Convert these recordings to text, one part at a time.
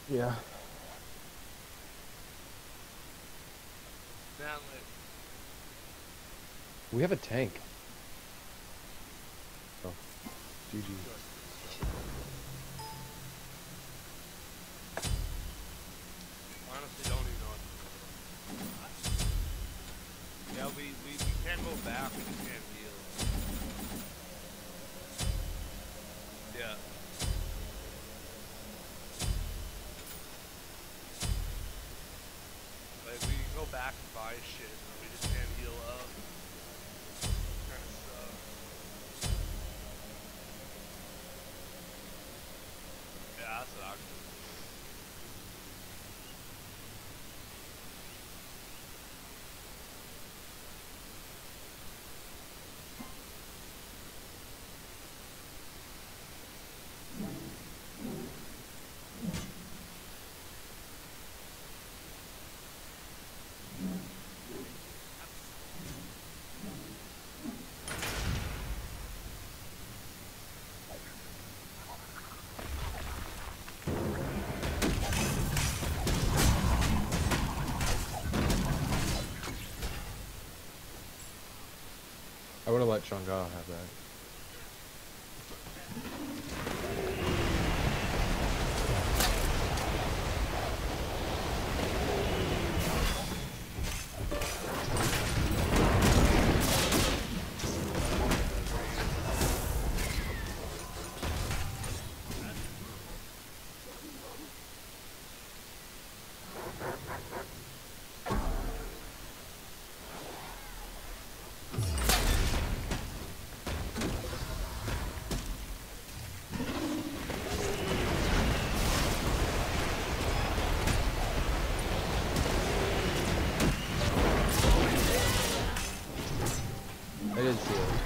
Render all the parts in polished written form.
Yeah. Manly. We have a tank. Oh, GG. Good. Honestly, don't even know what to do. Yeah, we can't go back. We just can't heal. Yeah. Like, we can go back and buy shit, but we just can't heal up. Kind of sucks. Yeah, that sucks. I would have let Chang'e have that. I didn't see it.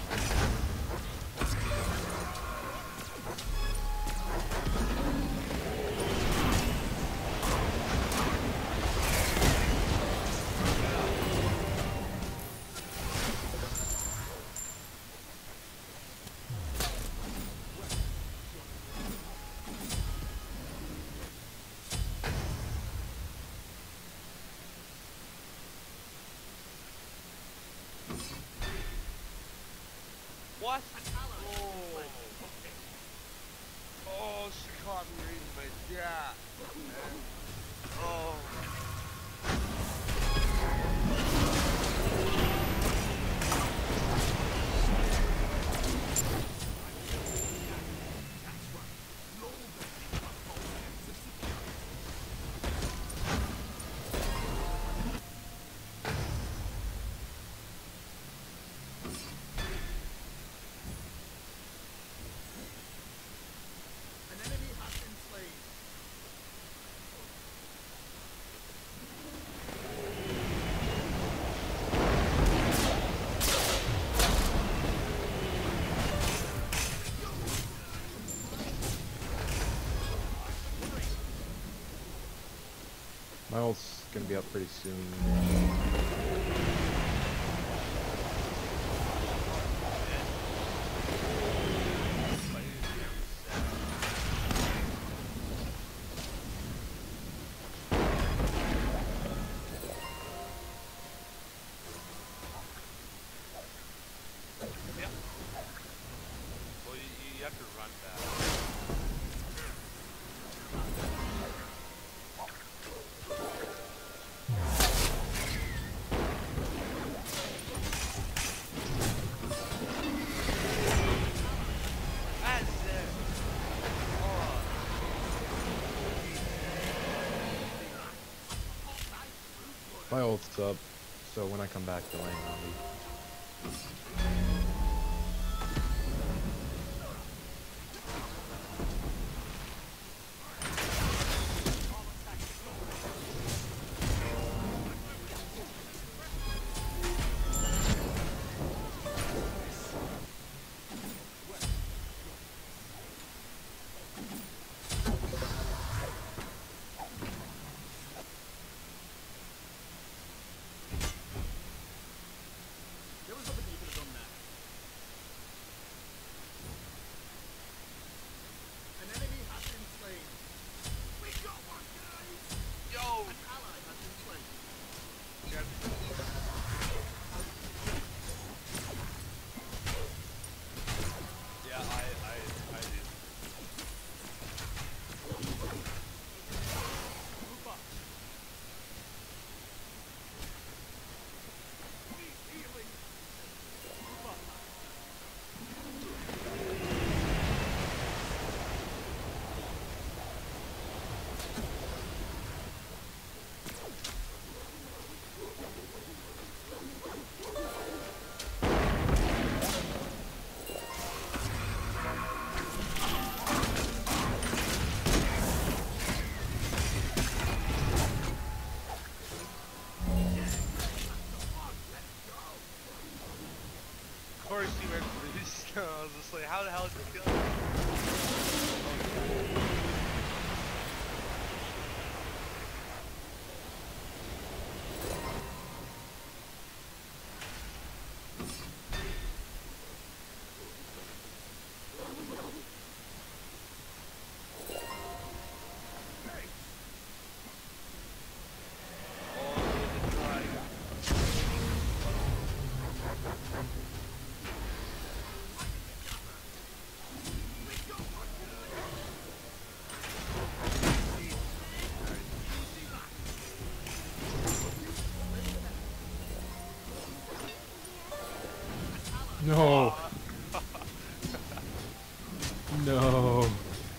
What? Oh. Oh, she caught me reading my chat. Man. Oh. My ult's gonna be up pretty soon. Yep. Well, you have to run back. That's it. Oh. My ult's up, so when I come back to lane, I'll be. No. No.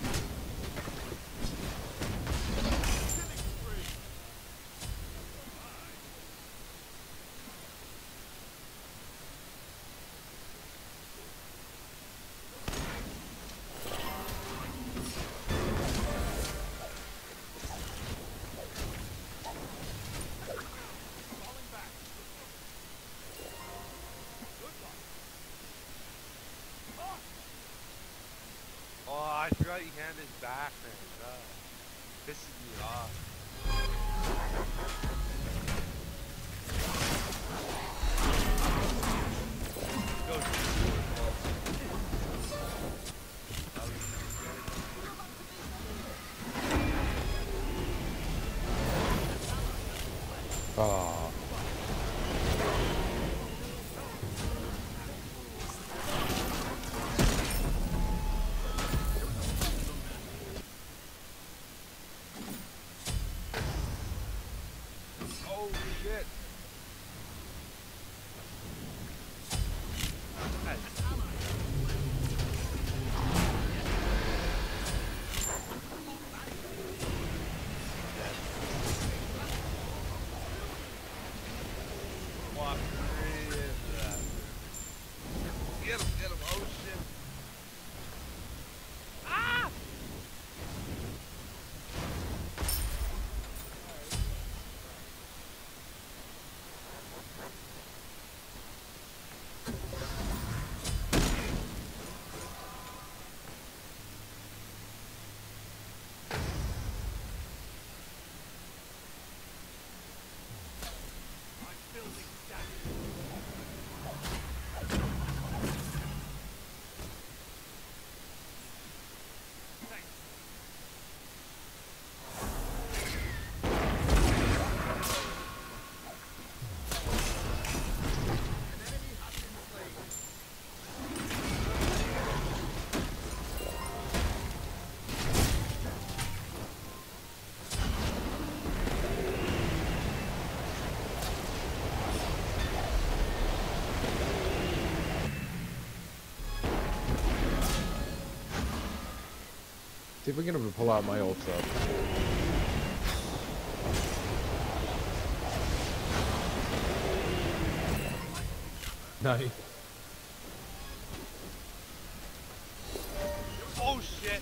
Oh, I forgot he had his back, man. Pisses me off. Ah. Oh shit. Walk right into that. Get him, oh shit. Ah! See if we can pull out my ult up. Nice. Oh shit.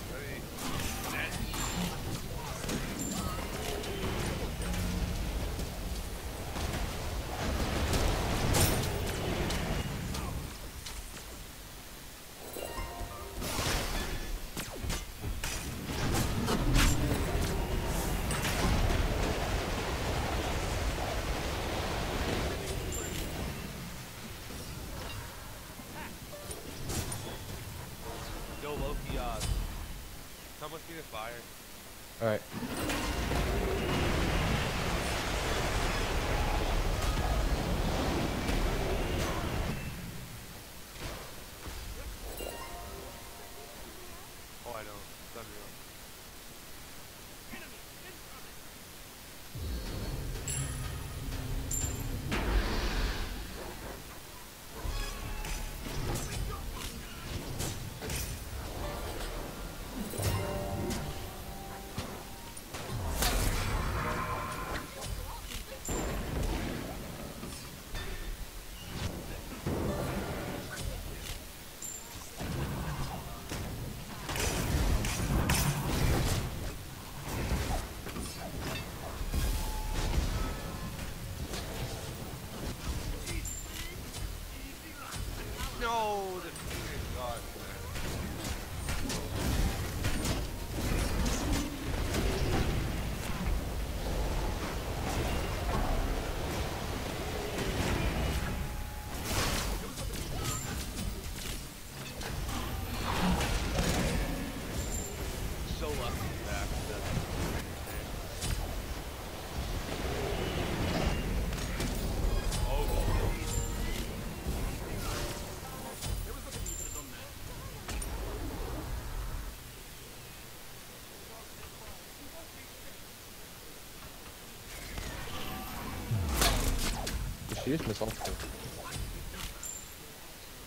Yo, Loki, come with me to fire. Alright. Oh, I know. It's unreal. No, the Phoenix God, so lucky back. She just missed ult.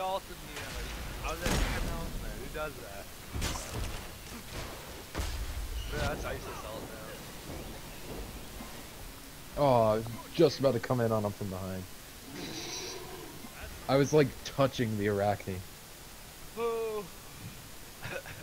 assaulted me. I was at your house, man. Who does that? Yeah, that's ice assault now. Oh, I was just about to come in on him from behind. I was like touching the Arachne. Oh.